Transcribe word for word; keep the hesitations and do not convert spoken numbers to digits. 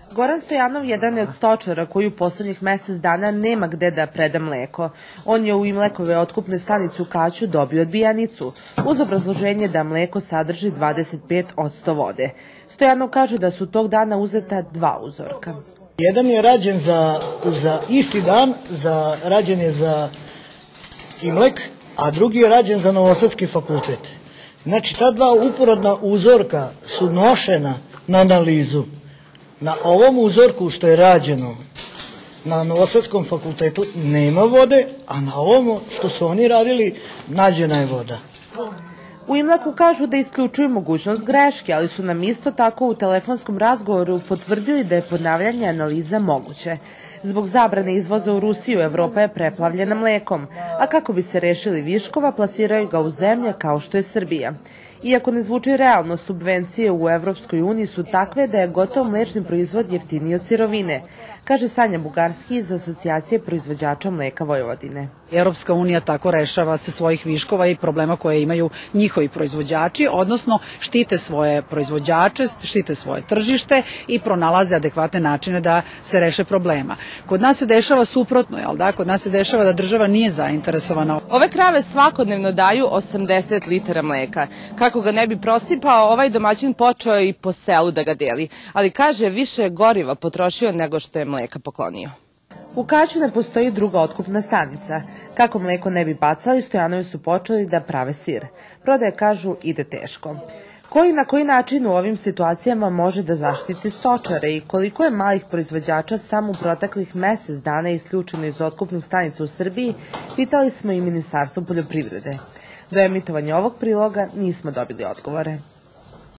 Goran Stojanov jedan je od stočara koji u poslednjih mesec dana nema gde da preda mleko. On je u Imlekove otkupne stanice u Kaću dobio odbijanicu, uz obrazloženje da mleko sadrži dvadeset pet posto vode. Stojanov kaže da su tog dana uzeta dva uzorka. Jedan je rađen za, za isti dan, za, rađen je za Imlek, a drugi je rađen za Novosadski fakultet. Znači, ta dva uporedna uzorka su nošena na analizu. Na ovom uzorku što je rađeno na Novosadskom fakultetu nema vode, a na ovom što su oni radili nađena je voda. U Imleku kažu da isključuju mogućnost greške, ali su nam isto tako u telefonskom razgovoru potvrdili da je ponavljanje analiza moguće. Zbog zabrane izvoza u Rusiju, Evropa je preplavljena mlekom, a kako bi se rešili viškova, plasiraju ga u zemlje kao što je Srbija. Iako ne zvuči realno, subvencije u Evropskoj uniji su takve da je gotov mlečni proizvod jeftiniji od sirovine, kaže Sanja Bugarski iz Asocijacije proizvođača mleka Vojvodine. Evropska unija tako rešava se svojih viškova i problema koje imaju njihovi proizvođači, odnosno štite svoje proizvođače, štite svoje tržište i pronalaze adekvatne načine da se reše problema. Kod nas se dešava suprotno, jel da? Kod nas se dešava da država nije zainteresovana. Ove krave svakodnevno daju osamdeset litara mleka. Kako ga ne bi prosipao, ovaj domaćin počeo i po selu da ga deli, ali kaže više je goriva potrošio nego što je mleka poklonio. U Kaću ne postoji druga otkupna stanica. Kako mleko ne bi bacali, Stojanovi su počeli da prave sir. Prodaje, kažu, ide teško. Koji na koji način u ovim situacijama može da zaštiti stočare i koliko je malih proizvođača samo u proteklih mesec dana isključeno iz otkupnih stanica u Srbiji, pitali smo i Ministarstvo poljoprivrede. Do emitovanja ovog priloga nismo dobili odgovore.